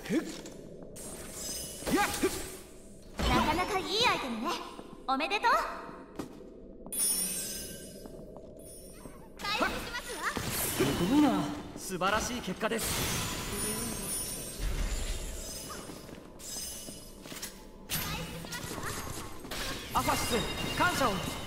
なかなかいいアイテムね。おめでとう。回復しますわ。 すごいな。素晴らしい結果です。アファシス、感謝を。